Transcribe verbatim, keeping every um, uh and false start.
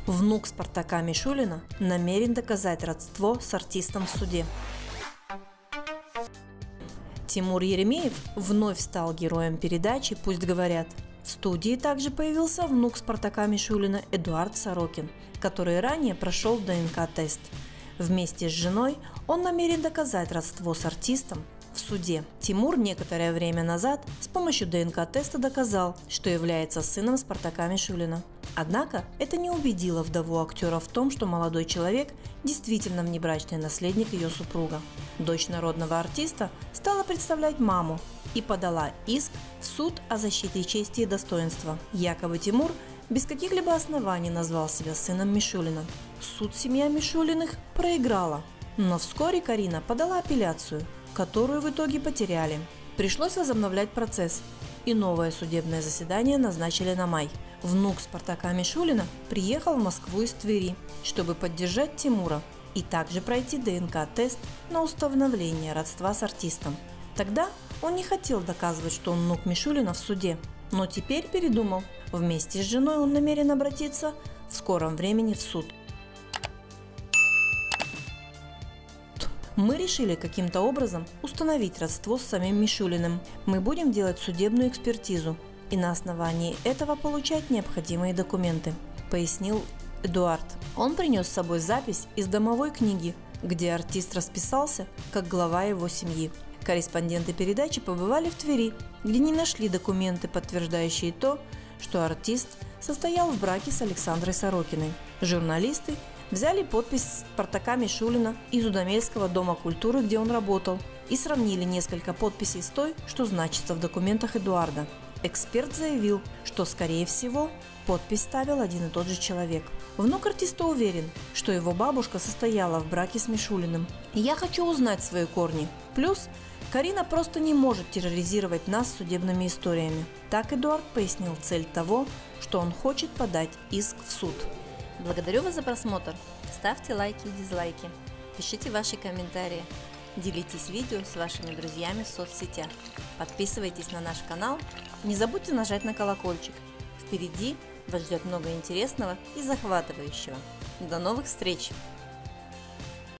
Внук Спартака Мишулина намерен доказать родство с артистом в суде. Тимур Еремеев вновь стал героем передачи «Пусть говорят». В студии также появился внук Спартака Мишулина Эдуард Сорокин, который ранее прошел ДНК-тест. Вместе с женой он намерен доказать родство с артистом в суде. Тимур некоторое время назад с помощью ДНК-теста доказал, что является сыном Спартака Мишулина. Однако это не убедило вдову актера в том, что молодой человек действительно внебрачный наследник ее супруга. Дочь народного артиста стала представлять маму и подала иск в суд о защите чести и достоинства. Якобы Тимур без каких-либо оснований назвал себя сыном Мишулина. Суд семья Мишулиных проиграла, но вскоре Карина подала апелляцию, которую в итоге потеряли. Пришлось возобновлять процесс, и новое судебное заседание назначили на май. Внук Спартака Мишулина приехал в Москву из Твери, чтобы поддержать Тимура и также пройти ДНК-тест на установление родства с артистом. Тогда он не хотел доказывать, что он внук Мишулина в суде, но теперь передумал. Вместе с женой он намерен обратиться в скором времени в суд. Мы решили каким-то образом установить родство с самим Мишулиным. Мы будем делать судебную экспертизу и на основании этого получать необходимые документы, пояснил Эдуард. Он принес с собой запись из домовой книги, где артист расписался как глава его семьи. Корреспонденты передачи побывали в Твери, где не нашли документы, подтверждающие то, что артист состоял в браке с Александрой Сорокиной. Журналисты взяли подпись Спартака Мишулина из Удомельского дома культуры, где он работал, и сравнили несколько подписей с той, что значится в документах Эдуарда. Эксперт заявил, что, скорее всего, подпись ставил один и тот же человек. Внук артиста уверен, что его бабушка состояла в браке с Мишулиным. «Я хочу узнать свои корни. Плюс Карина просто не может терроризировать нас судебными историями». Так Эдуард пояснил цель того, что он хочет подать иск в суд. Благодарю вас за просмотр. Ставьте лайки и дизлайки. Пишите ваши комментарии. Делитесь видео с вашими друзьями в соцсетях. Подписывайтесь на наш канал. Не забудьте нажать на колокольчик. Впереди вас ждет много интересного и захватывающего. До новых встреч!